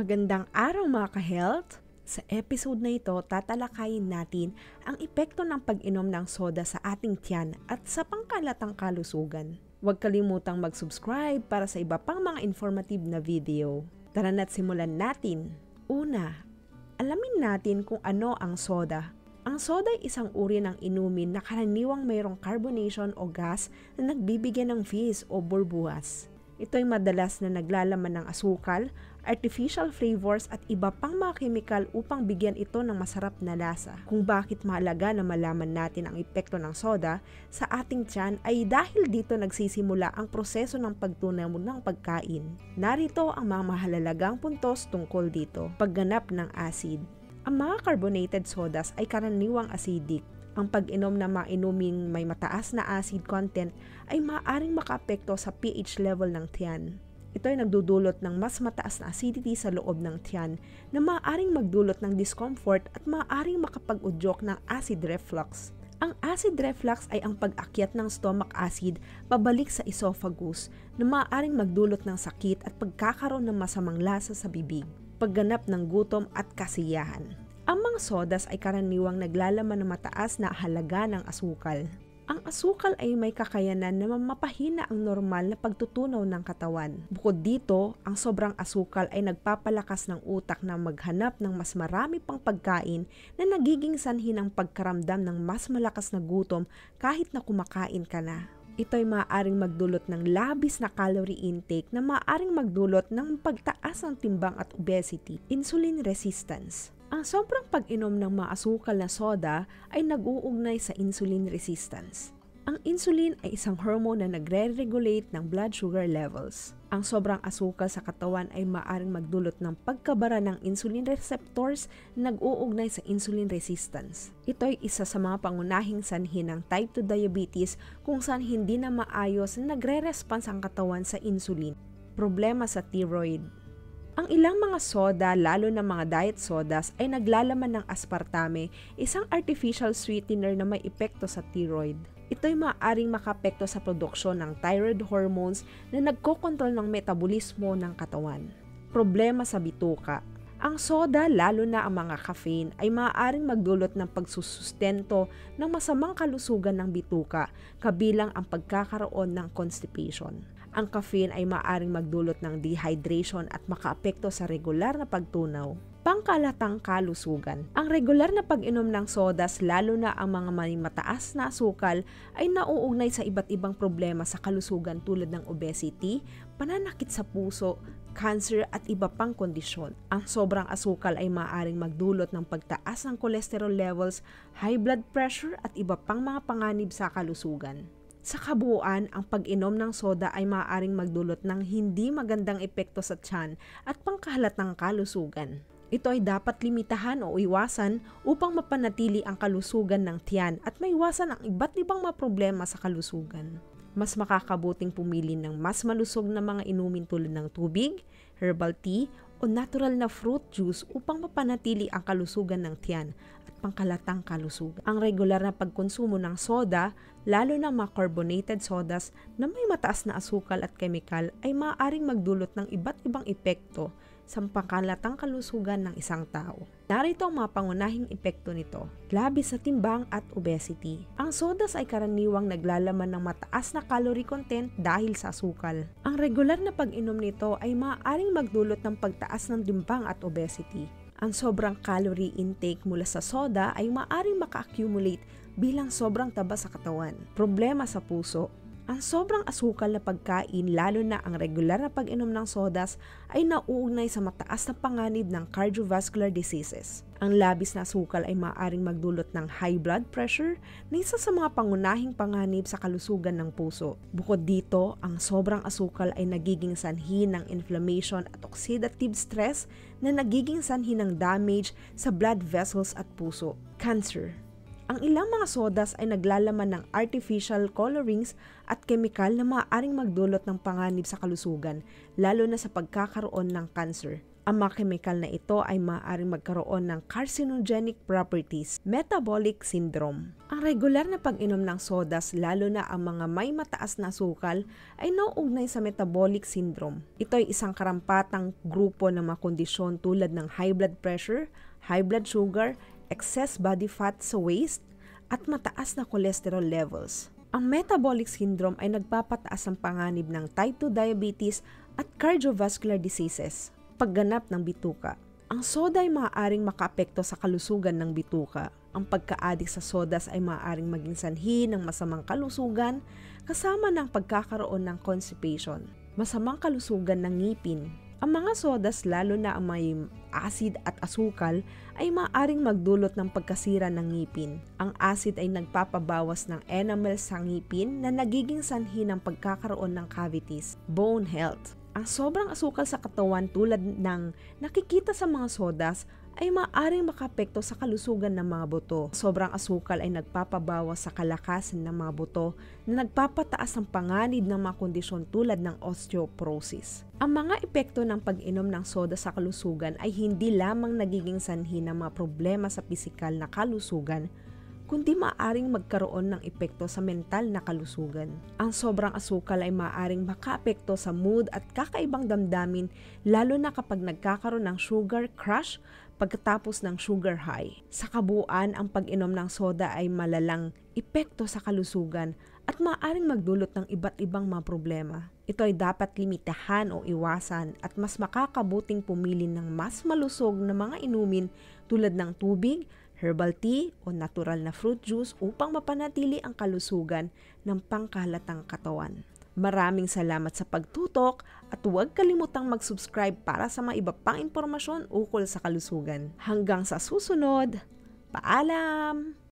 Magandang araw mga ka-health! Sa episode na ito, tatalakayin natin ang epekto ng pag-inom ng soda sa ating tiyan at sa pangkalatang kalusugan. Huwag kalimutang mag-subscribe para sa iba pang mga informative na video. Tara na't simulan natin. Una, alamin natin kung ano ang soda. Ang soda ay isang uri ng inumin na karaniwang mayroong carbonation o gas na nagbibigay ng fizz o burbuhas. Ito ay madalas na naglalaman ng asukal, artificial flavors at iba pang mga kemikal upang bigyan ito ng masarap na lasa. Kung bakit mahalaga na malaman natin ang epekto ng soda sa ating tiyan ay dahil dito nagsisimula ang proseso ng pagtunaw ng pagkain. Narito ang mga mahalalagang puntos tungkol dito. Pagganap ng acid. Ang mga carbonated sodas ay karaniwang acidic. Ang pag-inom ng mga inuming may mataas na acid content ay maaaring makaapekto sa pH level ng tiyan. Ito ay nagdudulot ng mas mataas na acidity sa loob ng tiyan na maaaring magdulot ng discomfort at maaaring makapag-udyok ng acid reflux. Ang acid reflux ay ang pag-akyat ng stomach acid pabalik sa esophagus na maaaring magdulot ng sakit at pagkakaroon ng masamang lasa sa bibig. Pagganap ng gutom at kasiyahan. Ang mga sodas ay karaniwang naglalaman ng mataas na halaga ng asukal. Ang asukal ay may kakayanan na mapahina ang normal na pagtutunaw ng katawan. Bukod dito, ang sobrang asukal ay nagpapalakas ng utak na maghanap ng mas marami pang pagkain na nagiging sanhi ng pagkaramdam ng mas malakas na gutom kahit na kumakain ka na. Ito ay maaaring magdulot ng labis na calorie intake na maaaring magdulot ng pagtaas ng timbang at obesity. Insulin resistance. Ang sobrang pag-inom ng maasukal na soda ay nag-uugnay sa insulin resistance. Ang insulin ay isang hormone na nagre-regulate ng blood sugar levels. Ang sobrang asukal sa katawan ay maaaring magdulot ng pagkabara ng insulin receptors na nag-uugnay sa insulin resistance. Ito ay isa sa mga pangunahing sanhi ng type 2 diabetes kung saan hindi na maayos na nagre-response ang katawan sa insulin. Problema sa thyroid. Ang ilang mga soda, lalo na mga diet sodas, ay naglalaman ng aspartame, isang artificial sweetener na may epekto sa thyroid. Ito ay maaaring makapekto sa produksyon ng thyroid hormones na nagkokontrol ng metabolismo ng katawan. Problema sa bituka. Ang soda, lalo na ang mga caffeine, ay maaaring magdulot ng pagsusustento ng masamang kalusugan ng bituka, kabilang ang pagkakaroon ng constipation. Ang caffeine ay maaaring magdulot ng dehydration at makaapekto sa regular na pagtunaw. Pangkalatang kalusugan. Ang regular na pag-inom ng sodas, lalo na ang mga may mataas na asukal, ay nauugnay sa iba't ibang problema sa kalusugan tulad ng obesity, pananakit sa puso, cancer at iba pang kondisyon. Ang sobrang asukal ay maaaring magdulot ng pagtaas ng cholesterol levels, high blood pressure at iba pang mga panganib sa kalusugan. Sa kabuuan, ang pag-inom ng soda ay maaaring magdulot ng hindi magandang epekto sa tiyan at pangkahalatang kalusugan. Ito ay dapat limitahan o iwasan upang mapanatili ang kalusugan ng tiyan at maiwasan ang iba't ibang mga problema sa kalusugan. Mas makakabuting pumili ng mas malusog na mga inumin tulad ng tubig, herbal tea, o natural na fruit juice upang mapanatili ang kalusugan ng tiyan at pangkalatang kalusugan. Ang regular na pagkonsumo ng soda, lalo na mga carbonated sodas na may mataas na asukal at kemikal ay maaaring magdulot ng iba't ibang epekto sa pangkalatang kalusugan ng isang tao. Narito ang mga pangunahing epekto nito: labis sa timbang at obesity. Ang sodas ay karaniwang naglalaman ng mataas na calorie content dahil sa asukal. Ang regular na pag-inom nito ay maaaring magdulot ng pagtaas ng timbang at obesity. Ang sobrang calorie intake mula sa soda ay maaaring maka-accumulate bilang sobrang taba sa katawan. Problema sa puso. Ang sobrang asukal na pagkain, lalo na ang regular na pag-inom ng sodas, ay nauugnay sa mataas na panganib ng cardiovascular diseases. Ang labis na asukal ay maaaring magdulot ng high blood pressure na isa sa mga pangunahing panganib sa kalusugan ng puso. Bukod dito, ang sobrang asukal ay nagiging sanhi ng inflammation at oxidative stress na nagiging sanhi ng damage sa blood vessels at puso. Cancer. Ang ilang mga sodas ay naglalaman ng artificial colorings at kemikal na maaaring magdulot ng panganib sa kalusugan, lalo na sa pagkakaroon ng cancer. Ang mga kemikal na ito ay maaaring magkaroon ng carcinogenic properties, metabolic syndrome. Ang regular na pag-inom ng sodas, lalo na ang mga may mataas na asukal, ay nauugnay sa metabolic syndrome. Ito ay isang karampatang grupo ng mga kondisyon tulad ng high blood pressure, high blood sugar, excess body fat sa waist, at mataas na cholesterol levels. Ang metabolic syndrome ay nagpapataas ng panganib ng type 2 diabetes at cardiovascular diseases. Pagganap ng bituka. Ang soda ay maaaring makaapekto sa kalusugan ng bituka. Ang pagka-addict sa sodas ay maaaring maging sanhi ng masamang kalusugan kasama ng pagkakaroon ng constipation, masamang kalusugan ng ngipin. Ang mga sodas, lalo na ang may acid at asukal, ay maaaring magdulot ng pagkasira ng ngipin. Ang acid ay nagpapabawas ng enamel sa ngipin na nagiging sanhi ng pagkakaroon ng cavities. Bone health. Ang sobrang asukal sa katawan tulad ng nakikita sa mga sodas ay maaaring makaapekto sa kalusugan ng mga buto. Sobrang asukal ay nagpapabawas sa kalakasan ng mga buto na nagpapataas ng panganib ng mga kondisyon tulad ng osteoporosis. Ang mga epekto ng pag-inom ng soda sa kalusugan ay hindi lamang nagiging sanhi ng mga problema sa pisikal na kalusugan, kundi maaaring magkaroon ng epekto sa mental na kalusugan. Ang sobrang asukal ay maaaring makaapekto sa mood at kakaibang damdamin, lalo na kapag nagkakaroon ng sugar crash pagkatapos ng sugar high. Sa kabuuan, ang pag-inom ng soda ay malalang epekto sa kalusugan at maaaring magdulot ng iba't ibang mga problema. Ito ay dapat limitahan o iwasan at mas makakabuting pumili ng mas malusog na mga inumin tulad ng tubig, herbal tea o natural na fruit juice upang mapanatili ang kalusugan ng pangkahalatang katawan. Maraming salamat sa pagtutok at huwag kalimutang mag-subscribe para sa mga iba pang impormasyon ukol sa kalusugan. Hanggang sa susunod, paalam!